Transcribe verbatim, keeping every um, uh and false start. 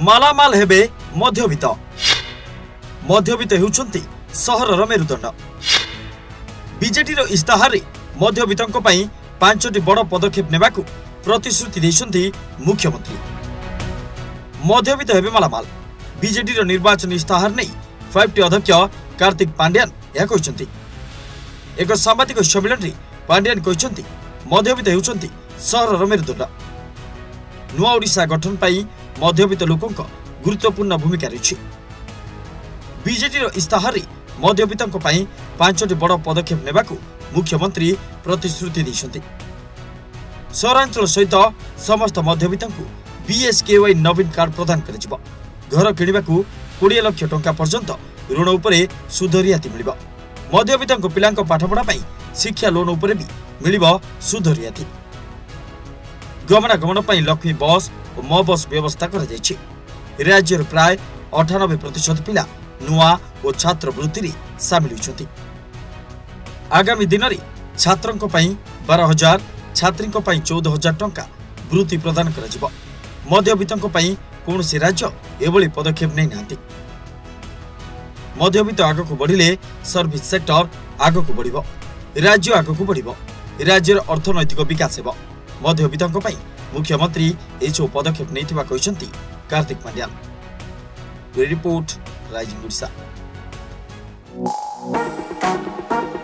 मालामाल हेबे मध्यवित्त मध्यवित्त हेउछंती सहरर मेरुदंड बीजेडी रो इस्ताहार मध्यवित्तों पई पांचटी बड़ पदक्षेप नेबाकू प्रतिश्रुति देइछंती मुख्यमंत्री। मध्यवित्त हेबे मालामाल बीजेडी रो निर्वाचन इस्ताहार नै फाइव टी अध्यक्ष कार्तिक पांड्यान या कहिसंती। एक सांबादिक सम्मेलन रे पांड्यान कहिसंती मध्यवित्त हेउछंती सहरर मेरुदंड। नुआ ओडिशा गठन पई मध्यवित्त लोकों गुरुत्वपूर्ण भूमिका रही। बीजेडी रो इस्ताहार मध्यवित्तों पई पांचटी बड़ पदक्षेप नेबाकू मुख्यमंत्री प्रतिश्रुति देइछंती। सहरांचल सहित समस्त मध्यवित्तों बीएसकेवाई नवीन कार्ड प्रदान करिजिबो। घर किणिबाकू बीस लाख टंका पर्यंत ऋण उपरे सुध रियाती मिलिबो। मध्यवित्तों पिलांको पाठपढ़ा पई शिक्षा लोन उपरे भी मिलिबो सुध रियाती। गमनागमन पई लक्ष्मी बस और म बस व्यवस्था करा जायछि। राज्यर प्राय अठानबे प्रतिशत पिला नुआ और छात्रवृत्ति सामिल होइछंती। आगामी दिन में छात्रों पई बारह हजार छात्री पई चौदह हजार टंका वृत्ति प्रदान करा जिवो। मध्यवित्तों पई कौनसी राज्य एभली पदक्षेप नै नांती। मध्यवित्त आगकू बढ़िले सर्विस सेक्टर आगकू बढ़िबो, राज्य आगकू बढ़िबो, राज्यर अर्थनैतिक विकास हेबो। मध्यवित्तों पई मुख्यमंत्री एसो पदक्षेप नैथिबा कहिसंती कार्तिक पांड्यान। Report Rising Odisha.